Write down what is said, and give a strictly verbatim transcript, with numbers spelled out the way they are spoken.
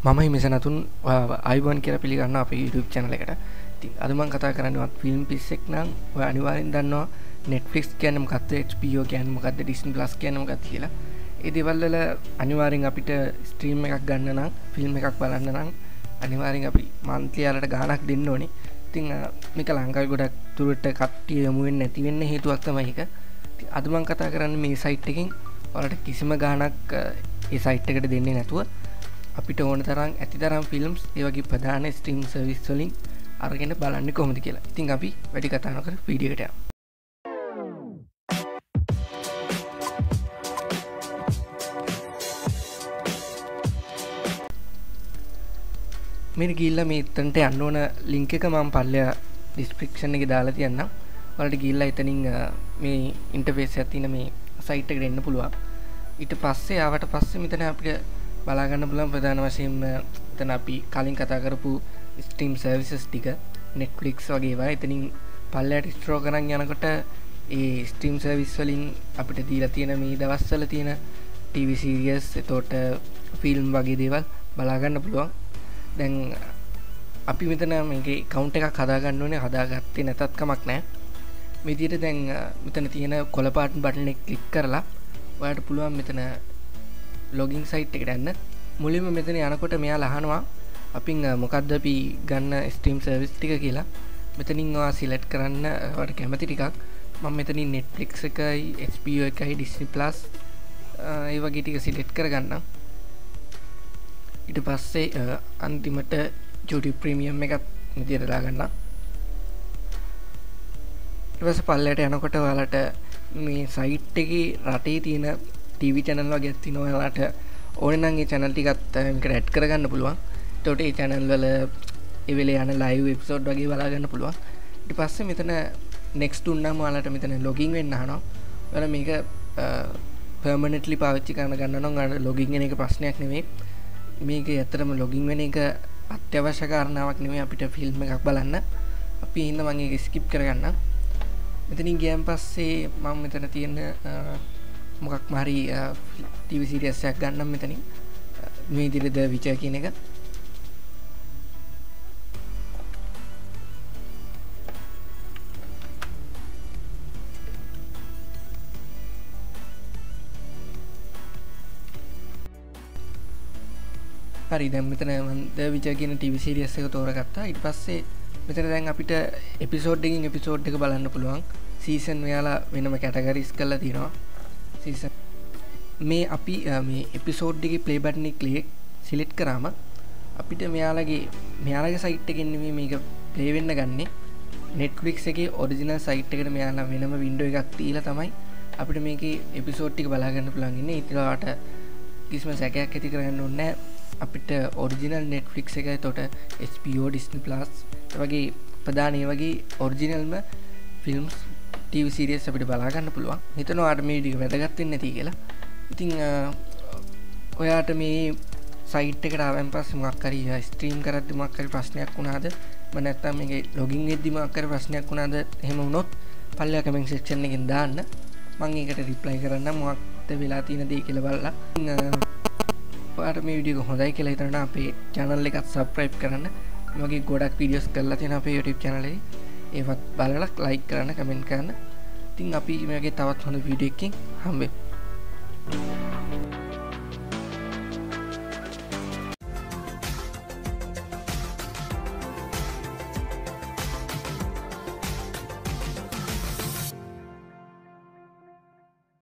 මම හිමිසනතුන් අයිබන් කියලා පිළිගන්න අපේ YouTube channel එකට. ඉතින් අද මම කතා කරන්නේ ෆිල්ම් පිස්සෙක් නම් ඔය අනිවාර්යෙන් දන්නවා Netflix කියන්නේ මොකක්ද, H B O කියන්නේ මොකක්ද, Disney Plus කියන්නේ මොකක්ද කියලා. ඒ දේවල් වල අනිවාර්යෙන් අපිට ස්ට්‍රීම් එකක් ගන්න නම්, ෆිල්ම් එකක් බලන්න නම් අනිවාර්යෙන් අපි monthly යාලට ගාණක් දෙන්න ඕනේ. ඉතින් මේක ලංකාවේ ගොඩක් දුරට කට්ටිය යමු වෙන්නේ නැති වෙන්න හේතුවක් තමයි ඒක. ඉතින් අද මම කතා කරන්නේ මේ site එකෙන් ඔයාලට කිසිම ගාණක් ඒ site එකට දෙන්නේ නැතුව අපිට ඕන තරම් ඇති තරම් ෆිල්ම්ස් ඒ වගේ ප්‍රධාන ස්ට්‍රීම් සර්විස් වලින් අරගෙන බලන්නේ කොහොමද කියලා. ඉතින් අපි වැඩි කතා නොකර වීඩියෝ එකට යමු. මේක ගිහිල්ලා මේ එතනට යන්න ඕන ලින්ක් එක මම පල්ලෙහා ඩිස්ක්‍රිප්ෂන් එකේ දාලා තියන්නම්. ඔයාලට ගිහිල්ලා එතනින් මේ ඉන්ටර්ෆේස් එකක් තියෙන මේ සයිට් එකට එන්න පුළුවන්. ඊට පස්සේ ආවට පස්සේ මෙතන අපිට බලා ගන්න පුළුවන් ප්‍රධාන වශයෙන්ම එතන අපි කලින් කතා කරපු ස්ට්‍රීම් සර්විසස් ටික Netflix වගේ ඒවා එතනින් පල්ලෙහාට ස්ක්‍රෝල් කරන් යනකොට ඒ ස්ට්‍රීම් සර්විස් වලින් අපිට දීලා තියෙන මේ දවස්වල තියෙන T V series එතකොට ෆිල්ම් වගේ දේවල් බලා ගන්න පුළුවන්. දැන් අපි මෙතන මේකේ account එකක් හදා ගන්න ඕනේ. හදාගත්තේ නැතත් කමක් නැහැ. මේ විදිහට දැන් මෙතන තියෙන කොළ පාට බටන් එක ක්ලික් කරලා ඔයාලට පුළුවන් මෙතන ලොගින් සයිට් එකට යන්න. මුලින්ම මෙතන යනකොට මෙයාලා අහනවා අපින් මොකද්ද අපි ගන්න ස්ට්‍රීම් සර්විස් ටික කියලා. මෙතනින් ඔයා සිලෙක්ට් කරන්න ඔයාලට කැමති ටිකක්. මම මෙතනින් Netflix එකයි, H B O එකයි, Disney Plus ඒ වගේ ටික සිලෙක්ට් කරගන්නම්. ඊට පස්සේ අන්තිමට YouTube Premium එකත් විදියට දාගන්නම්. ඊට පස්සේ පල්ලයට යනකොට ඔයාලට මේ සයිට් එකේ රටේ තියෙන T V channel වගේ තියෙනවා. ඔයාලට ඕනේ නම් ඒ channel ටිකත් මේකට ඇඩ් කරගන්න පුළුවන්. එතකොට ඒ channel වල ඒ වෙලේ යන live episode වගේ බලා ගන්න පුළුවන්. ඊට පස්සේ මෙතන next දුන්නාම ඔයාලට මෙතන login වෙන්න අහනවා. ඔයාලා මේක permanently පාවිච්චි කරන ගන්න නම් ඔයාලට login වෙන එක ප්‍රශ්නයක් නෙමෙයි. මේක ඇත්තටම login වෙන එක අත්‍යවශ්‍ය කාරණාවක් නෙමෙයි අපිට ෆිල්ම් එකක් බලන්න. අපි හින්දා මම ඒක skip කරගන්නම්. මෙතනින් ගියන් පස්සේ මම මෙතන තියෙන මොකක්ම හරි T V series එකක් ගන්නම් මෙතනින්. මේ විදිහට The Witcher කියන එක. හරි දැන් මෙතන මම The Witcher කියන T V series එක තෝරගත්තා. ඊට පස්සේ මෙතන දැන් අපිට එපිසෝඩ් එකකින් එපිසෝඩ් එක බලන්න පුළුවන්. සීසන් මෙයාලා වෙනම කැටගරිස් කරලා තියෙනවා. සීසන් මේ අපි මේ එපිසෝඩ් එකේ ප්ලේ බටන් එක ක්ලික් සිලෙක්ට් කරාම අපිට මෙයාලගේ මෙයාලගේ සයිට් එකෙන් නෙමෙයි මේක ප්ලේ වෙන්න ගන්නේ. Netflix එකේ ඔරිජිනල් සයිට් එකට මෙයාලා වෙනම වින්ඩෝ එකක් තියලා තමයි අපිට මේකේ එපිසෝඩ් ටික බලා ගන්න පුළුවන් ඉන්නේ. ඊටලාට කිසිම සැකයක් ඇති කරගන්න ඕනේ නැහැ. අපිට ඔරිජිනල් Netflix එක එතකොට H B O, Disney Plus වගේ ප්‍රධාන ඒ වගේ ඔරිජිනල්ම ෆිල්ම්ස් T V series අපිට බලා ගන්න පුළුවන්. හිතනවා ඔයාලට මේ විදිහ වැදගත් වෙන්නේ නැති කියලා. ඉතින් ඔයාට මේ සයිට් එකට ආවන් පස්සේ මොකක් හරි ස්ට්‍රීම් කරද්දි මොකක් හරි ප්‍රශ්නයක් වුණාද? මම නැත්තම් මේකේ ලොගින් වෙද්දි මොකක් හරි ප්‍රශ්නයක් වුණාද? එහෙම වුණොත් පල්ලෙහා කමෙන්ට් සෙක්ෂන් එකෙන් දාන්න. මම ඒකට රිප්ලයි කරන්නම් මොකක්ද වෙලා තියෙන දේ කියලා බලලා. ඔයාට මේ වීඩියෝ එක හොඳයි කියලා හිතනවා නම් අපේ channel එකත් subscribe කරන්න. මේ වගේ ගොඩක් videos කරලා තියෙනවා අපේ YouTube channel එකේ. ඒවත් බලලා like කරන්න, comment කරන්න. ඉතින් අපි මේ වගේ තවත් හොඳ වීඩියෝ එකකින් හම්බෙමු.